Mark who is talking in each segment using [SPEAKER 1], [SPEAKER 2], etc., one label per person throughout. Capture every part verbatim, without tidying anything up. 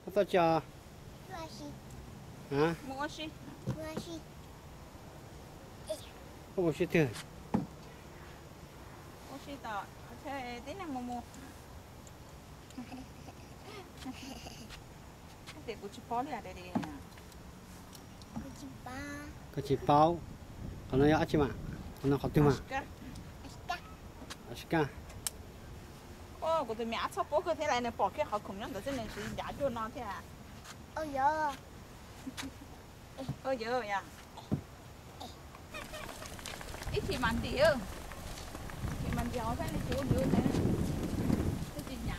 [SPEAKER 1] tao chờ hả
[SPEAKER 2] mua xí
[SPEAKER 1] không có chuyện thường
[SPEAKER 2] mua xí tao thế tí năng mua mua để cô chụp bao liền đây đi
[SPEAKER 1] có chỉ bao còn nó ăn chứ mà còn nó khó tiêu mà Aska
[SPEAKER 2] ô cô tôi mẹ sao bố cái thế này này bỏ cái hậu khủng nhân đó真的是牙就那天
[SPEAKER 3] ôi giời
[SPEAKER 2] ôi giời ya ít thì mạnh tiêu thì mạnh tiêu phải là chỗ dữ thế cái gì nhà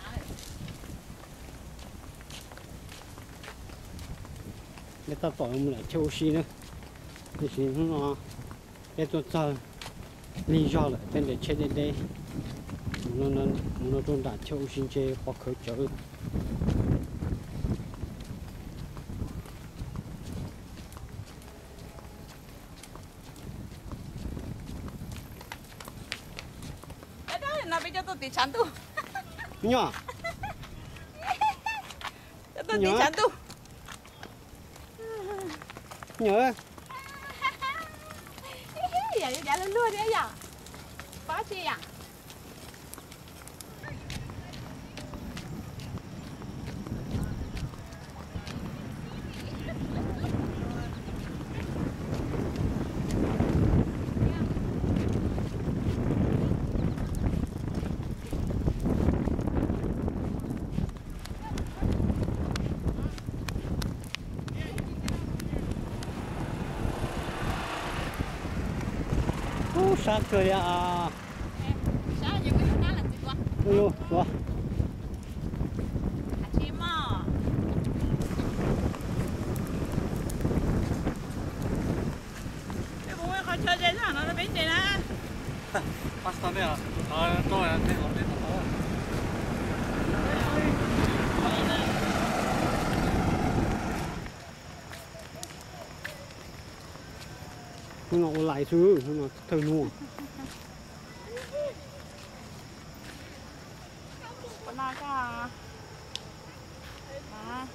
[SPEAKER 1] người ta tỏi một lại châu xí nữa thì chỉ nó cái tôi cho lý do là bên để chơi đến đây nó nó nó trong đã châu xí chơi hoặc khởi chơi
[SPEAKER 2] nó bây giờ tôi tí chán tu
[SPEAKER 1] nhỏ
[SPEAKER 2] tôi tí chán tu
[SPEAKER 1] nhớ
[SPEAKER 2] giờ giờ lên luôn đấy giờ có chi à
[SPEAKER 1] sáng cười à
[SPEAKER 2] sáng giờ cái đó là gì quá
[SPEAKER 1] ôi ôi
[SPEAKER 2] chim à cái bố mẹ coi chơi chơi sao nó bên đây nè
[SPEAKER 4] pasta nè à tôi là cái hộp này nó
[SPEAKER 1] nó ngộ lại chứ nó thơ nuông
[SPEAKER 2] con nào cả à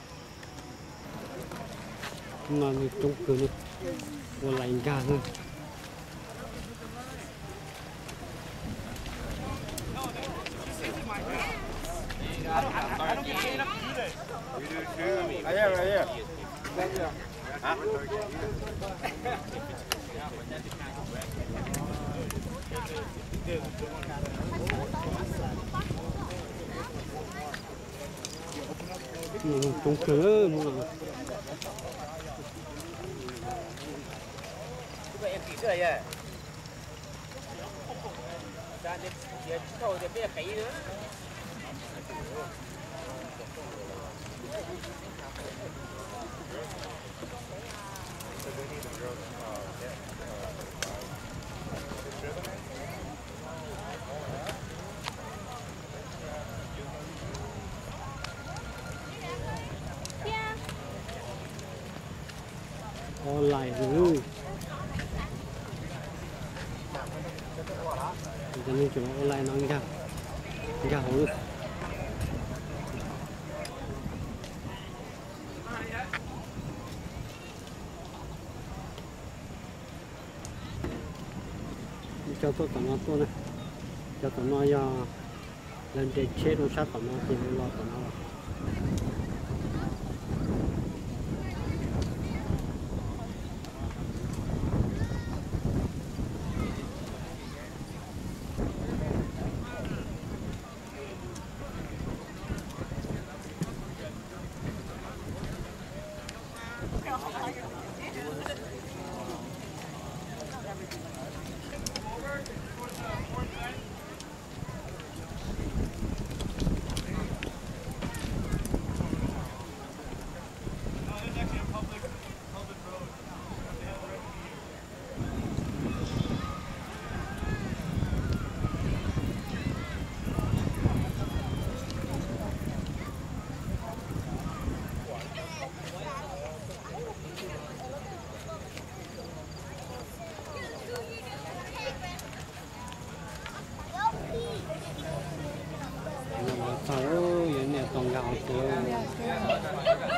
[SPEAKER 1] mà người trông cười này ngộ lại gà hơn
[SPEAKER 4] Ayer, ayer. Hả?
[SPEAKER 1] trông cười mà
[SPEAKER 4] Em kỹ rồi vậy. Ra đến giờ thôi thì bây giờ kỹ nữa.
[SPEAKER 1] ngộ lại rồi cho nên chúng nó lại nó gà gà hổ cho tôi tao nó tôi này cho tao nó giờ lần để chế đồ sát tao nó thì lo tao nó sáu giờ này còn gạo chưa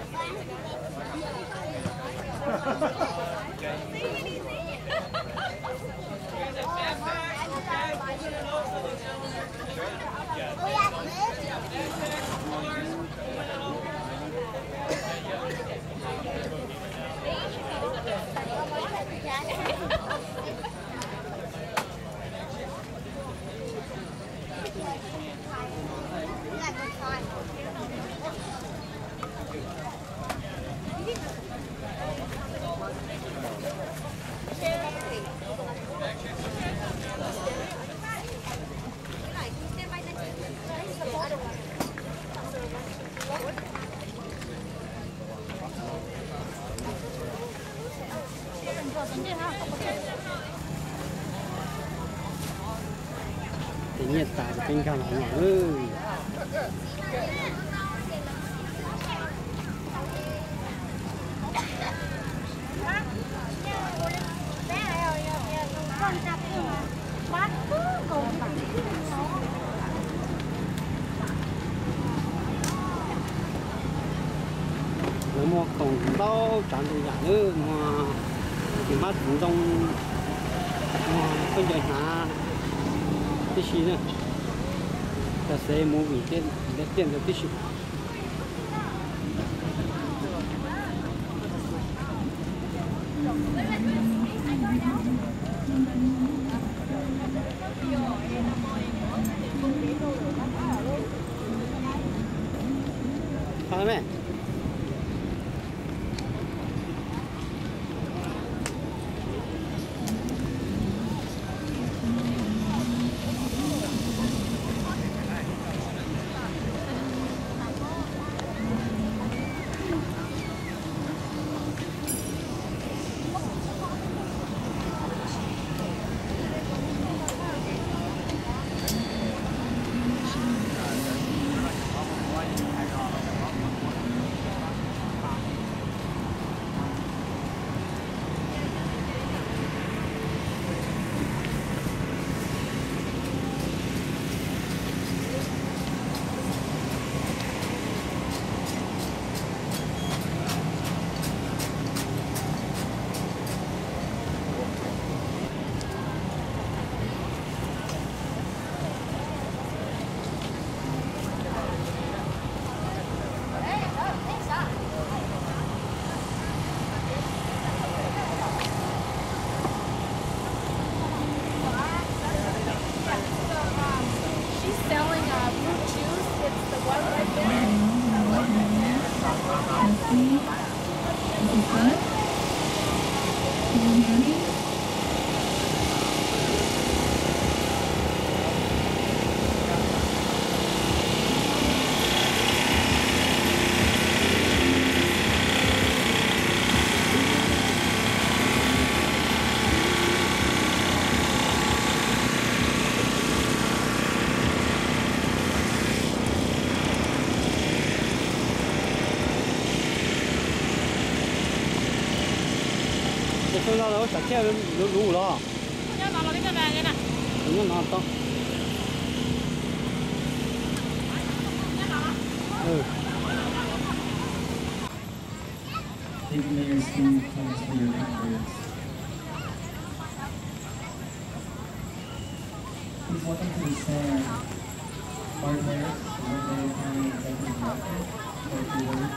[SPEAKER 1] tự nhiên tại bên cao là ơi nếu mà còn đâu chẳng được giả nữa mà thì mắt cũng trong mà phân giải hạ cái gì nữa ta sẽ mua vị tiền để tiền được cái gì phải không? tôi lo đâu chặt chẽ nó đủ lo.
[SPEAKER 2] Nhớ nó là cái gì vậy nè?
[SPEAKER 1] Nhớ nó to. Ừ.
[SPEAKER 3] Thank you, Mayor Steve Thomas, for your efforts. Please welcome to the stand partners, Monday County Executive Director, for a few words.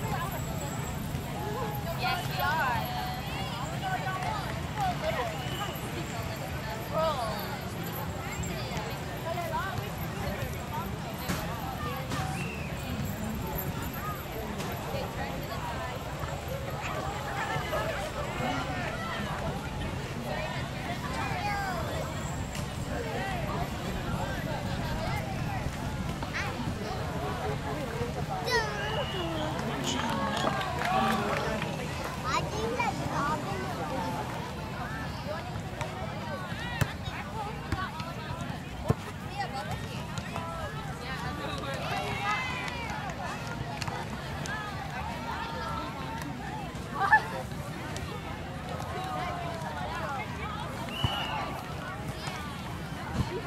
[SPEAKER 2] Yes, we are.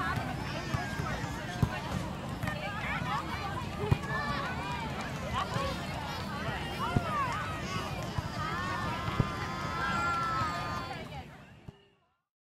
[SPEAKER 2] phá đấy.